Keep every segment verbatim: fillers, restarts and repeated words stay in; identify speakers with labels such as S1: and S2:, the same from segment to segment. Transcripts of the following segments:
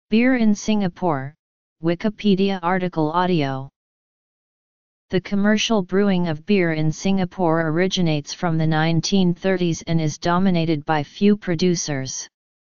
S1: Beer in Singapore, Wikipedia article audio. The commercial brewing of beer in Singapore originates from the nineteen thirties and is dominated by few producers.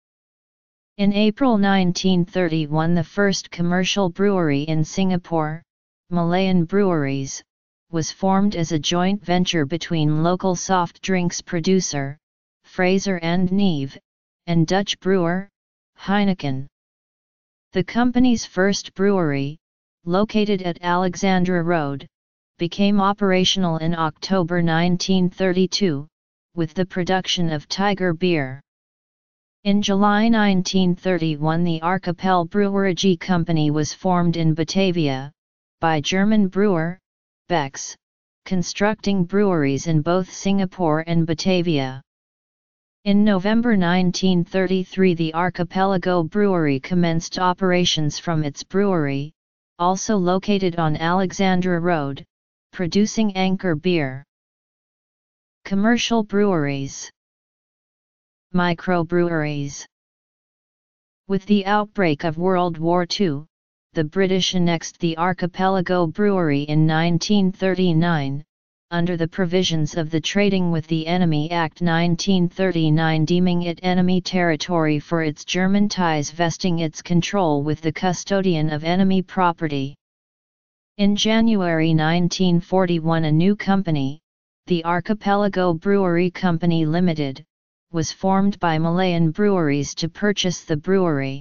S1: In April nineteen thirty-one, the first commercial brewery in Singapore, Malayan Breweries, was formed as a joint venture between local soft drinks producer, Fraser and Neave, and Dutch brewer, Heineken. The company's first brewery, located at Alexandra Road, became operational in October nineteen thirty-two, with the production of Tiger beer. In July nineteen thirty-one, the Archipel Brewerij Company was formed in Batavia, by German brewer, Beck's, constructing breweries in both Singapore and Batavia. In November nineteen thirty-three, the Archipelago Brewery commenced operations from its brewery, also located on Alexandra Road, producing Anchor beer. Commercial breweries. Microbreweries. With the outbreak of World War Two, the British annexed the Archipelago Brewery in nineteen thirty-nine, under the provisions of the Trading with the Enemy Act nineteen thirty-nine, deeming it enemy territory for its German ties, vesting its control with the custodian of enemy property. In January nineteen forty-one, a new company, the Archipelago Brewery Company Limited, was formed by Malayan Breweries to purchase the brewery.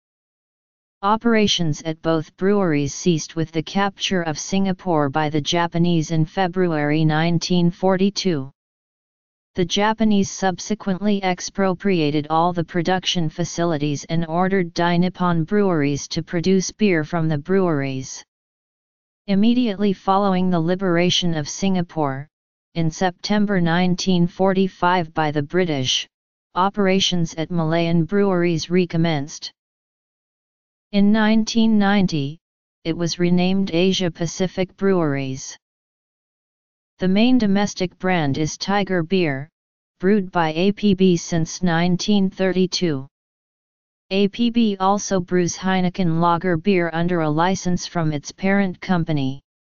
S1: Operations at both breweries ceased with the capture of Singapore by the Japanese in February nineteen forty-two. The Japanese subsequently expropriated all the production facilities and ordered Dai Nippon Breweries to produce beer from the breweries. Immediately following the liberation of Singapore, in September nineteen forty-five by the British, operations at Malayan breweries recommenced. In nineteen ninety, it was renamed Asia Pacific Breweries. The main domestic brand is Tiger Beer, brewed by A P B since nineteen thirty-two. A P B also brews Heineken lager beer under a license from its parent company.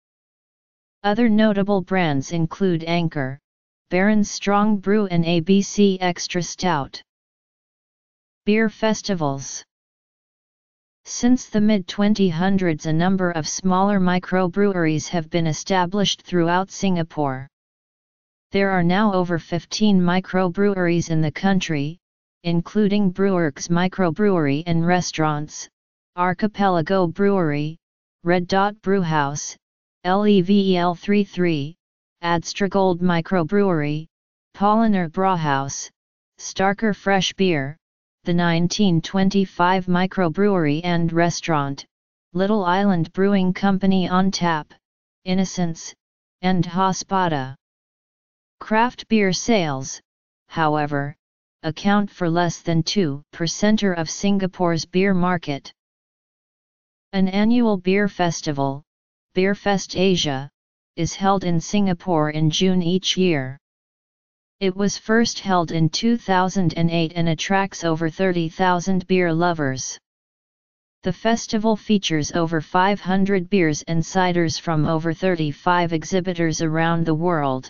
S1: Other notable brands include Anchor, Baron's Strong Brew and A B C Extra Stout. Beer festivals. Since the mid twenty hundreds, a number of smaller microbreweries have been established throughout Singapore. There are now over fifteen microbreweries in the country, including Brewerks Microbrewery and Restaurants, Archipelago Brewery, Red Dot Brewhouse, Level thirty-three, Adstragold Microbrewery, Polliner Brauhaus, Starker Fresh Beer, the nineteen twenty-five Microbrewery and Restaurant, Little Island Brewing Company on Tap, Innocence, and Hospada. Craft beer sales, however, account for less than two percent of Singapore's beer market. An annual beer festival, Beerfest Asia, is held in Singapore in June each year. It was first held in two thousand eight and attracts over thirty thousand beer lovers. The festival features over five hundred beers and ciders from over thirty-five exhibitors around the world.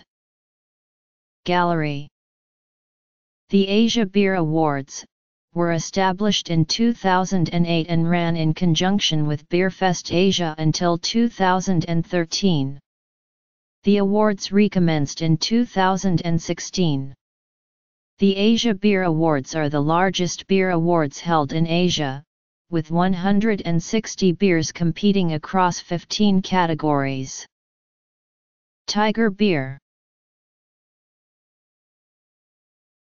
S1: Gallery. The Asia Beer Awards were established in two thousand eight and ran in conjunction with Beerfest Asia until two thousand thirteen. The awards recommenced in two thousand sixteen. The Asia Beer Awards are the largest beer awards held in Asia, with one hundred sixty beers competing across fifteen categories. Tiger Beer.